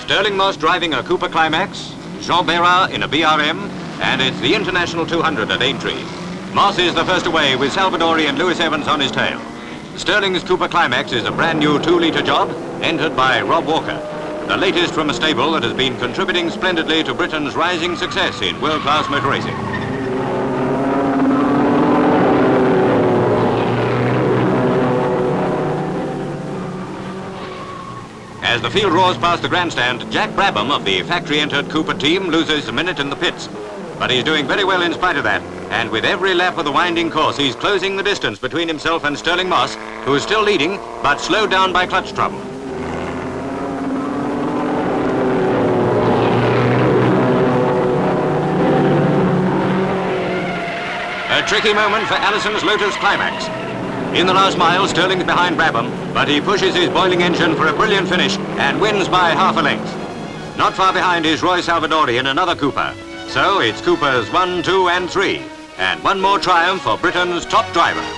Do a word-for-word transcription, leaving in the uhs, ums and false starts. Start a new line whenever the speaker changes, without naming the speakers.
Stirling Moss driving a Cooper Climax, Jean Behra in a B R M, and it's the International two hundred at Aintree. Moss is the first away with Salvadori and Lewis Evans on his tail. Stirling's Cooper Climax is a brand new two litre job, entered by Rob Walker, the latest from a stable that has been contributing splendidly to Britain's rising success in world-class motor racing. As the field roars past the grandstand, Jack Brabham of the factory-entered Cooper team loses a minute in the pits. But he's doing very well in spite of that, and with every lap of the winding course, he's closing the distance between himself and Stirling Moss, who is still leading, but slowed down by clutch trouble. A tricky moment for Allison's Lotus Climax. In the last mile, Stirling's behind Brabham, but he pushes his boiling engine for a brilliant finish and wins by half a length. Not far behind is Roy Salvadori in another Cooper. So it's Cooper's one, two and three, and one more triumph for Britain's top driver.